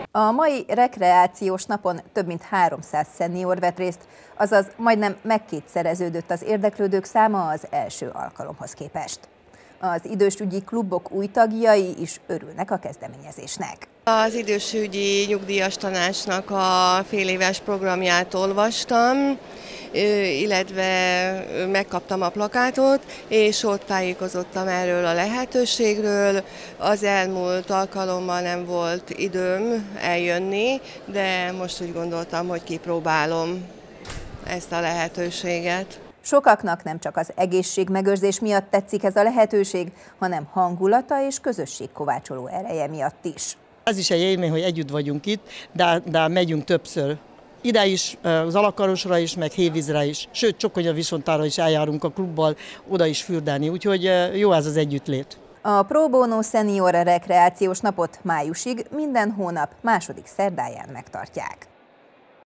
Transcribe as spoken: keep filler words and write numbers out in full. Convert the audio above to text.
A mai rekreációs napon több mint háromszáz szenior vett részt, azaz majdnem megkétszereződött az érdeklődők száma az első alkalomhoz képest. Az idősügyi klubok új tagjai is örülnek a kezdeményezésnek. Az idősügyi nyugdíjas tanácsnak a féléves programját olvastam, illetve megkaptam a plakátot, és ott tájékozottam erről a lehetőségről. Az elmúlt alkalommal nem volt időm eljönni, de most úgy gondoltam, hogy kipróbálom ezt a lehetőséget. Sokaknak nem csak az egészségmegőrzés miatt tetszik ez a lehetőség, hanem hangulata és közösségkovácsoló ereje miatt is. Ez is egy élmény, hogy együtt vagyunk itt, de, de megyünk többször. Ide is, az Alakarosra is, meg Hévízre is. Sőt, Csokonyaviszontára is eljárunk a klubbal, oda is fürdeni, úgyhogy jó ez az együttlét. A Pro Bono Senior rekreációs napot májusig minden hónap második szerdáján megtartják.